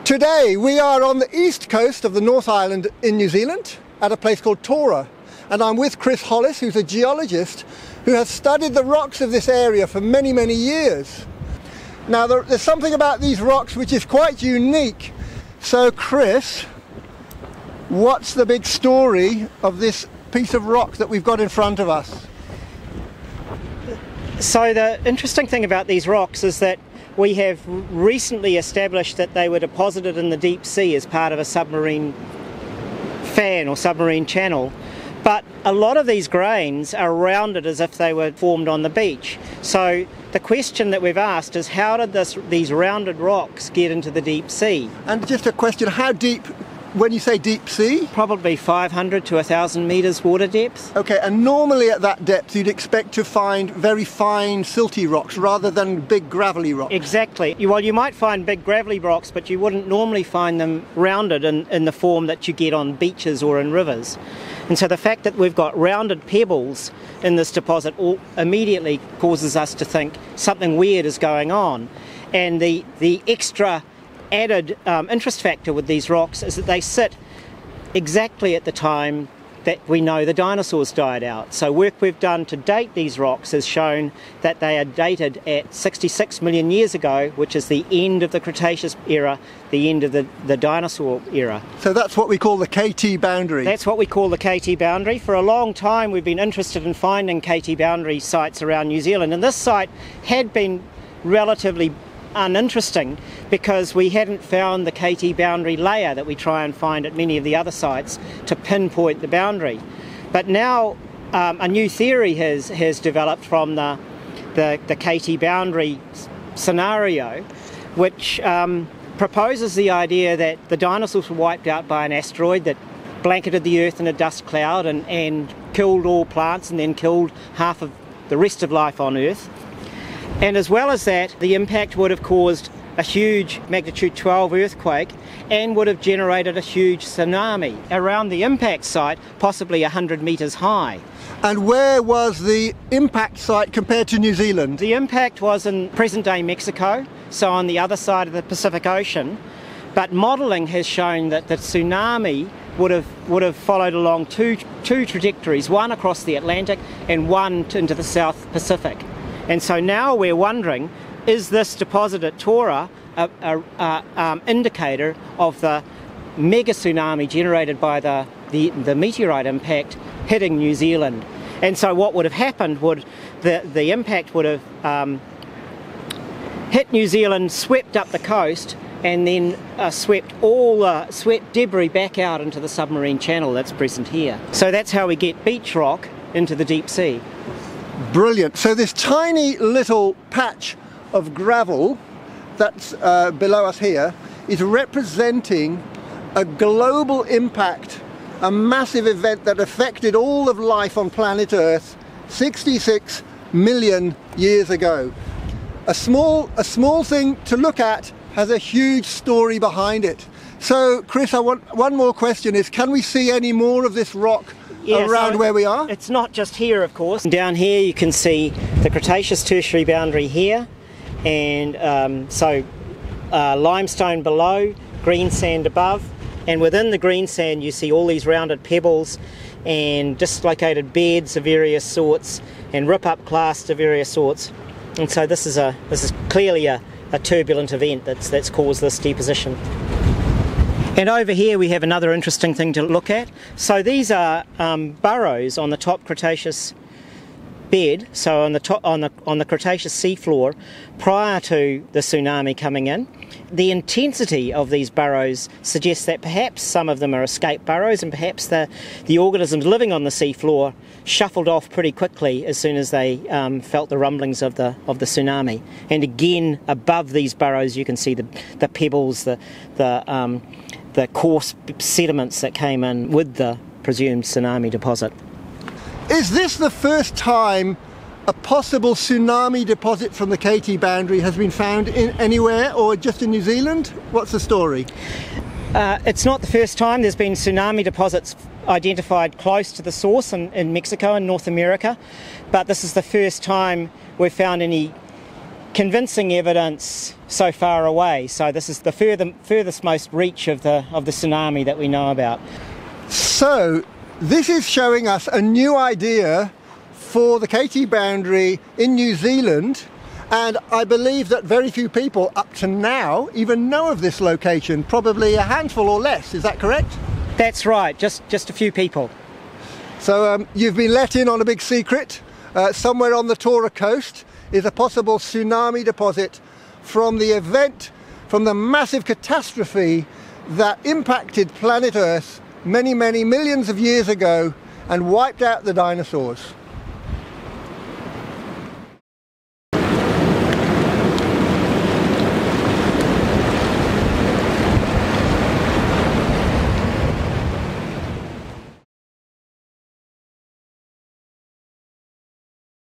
Today we are on the east coast of the North Island in New Zealand at a place called Tora, and I'm with Chris Hollis, who's a geologist who has studied the rocks of this area for many, many years. Now there's something about these rocks which is quite unique. So Chris, what's the big story of this piece of rock that we've got in front of us? So the interesting thing about these rocks is that we have recently established that they were deposited in the deep sea as part of a submarine fan or submarine channel. But a lot of these grains are rounded as if they were formed on the beach. So the question that we've asked is, how did these rounded rocks get into the deep sea? And just a question, how deep, when you say deep sea? Probably 500 to 1,000 metres water depth. Okay, and normally at that depth you'd expect to find very fine silty rocks rather than big gravelly rocks. Exactly. Well, you might find big gravelly rocks, but you wouldn't normally find them rounded in the form that you get on beaches or in rivers. And so the fact that we've got rounded pebbles in this deposit immediately causes us to think something weird is going on. And the extra added interest factor with these rocks is that they sit exactly at the time that we know the dinosaurs died out. So work we've done to date these rocks has shown that they are dated at 66 million years ago, which is the end of the Cretaceous era, the end of the dinosaur era. So that's what we call the KT boundary? That's what we call the KT boundary. For a long time we've been interested in finding KT boundary sites around New Zealand, and this site had been relatively uninteresting because we hadn't found the KT boundary layer that we try and find at many of the other sites to pinpoint the boundary. But now a new theory has developed from the KT boundary scenario, which proposes the idea that the dinosaurs were wiped out by an asteroid that blanketed the Earth in a dust cloud and killed all plants and then killed half of the rest of life on Earth. And as well as that, the impact would have caused a huge magnitude 12 earthquake and would have generated a huge tsunami around the impact site, possibly 100 metres high. And where was the impact site compared to New Zealand? The impact was in present-day Mexico, so on the other side of the Pacific Ocean. But modelling has shown that the tsunami would have followed along two trajectories, one across the Atlantic and one into the South Pacific. And so now we're wondering, is this deposit at Tora an indicator of the Mega-Tsunami generated by the meteorite impact hitting New Zealand? And so what would have happened would the impact would have hit New Zealand, swept up the coast, and then swept debris back out into the submarine channel that's present here. So that's how we get beach rock into the deep sea. Brilliant. So this tiny little patch of gravel that's below us here is representing a global impact, a massive event that affected all of life on planet Earth 66 million years ago. A small thing to look at has a huge story behind it. So Chris, I want one more question is, can we see any more of this rock around where we are? It's not just here, of course. Down here you can see the Cretaceous tertiary boundary here, and limestone below, green sand above, and within the green sand you see all these rounded pebbles and dislocated beds of various sorts and rip-up clasts of various sorts. And so this is clearly a turbulent event that's caused this deposition. And over here we have another interesting thing to look at. So these are burrows on the top Cretaceous bed, so on the Cretaceous seafloor prior to the tsunami coming in. The intensity of these burrows suggests that perhaps some of them are escape burrows, and perhaps the organisms living on the seafloor shuffled off pretty quickly as soon as they felt the rumblings of the tsunami. And again, above these burrows you can see the pebbles, the coarse sediments that came in with the presumed tsunami deposit. Is this the first time a possible tsunami deposit from the KT boundary has been found anywhere, or just in New Zealand? What's the story? It's not the first time. There's been tsunami deposits identified close to the source in Mexico and North America, but this is the first time we've found any convincing evidence so far away. So this is the furthest most reach of the tsunami that we know about. So this is showing us a new idea for the KT boundary in New Zealand, and I believe that very few people up to now even know of this location, probably a handful or less. Is that correct? That's right, just a few people. So you've been let in on a big secret. Somewhere on the Tora coast is a possible tsunami deposit from the event, from the massive catastrophe that impacted planet Earth many, many millions of years ago and wiped out the dinosaurs.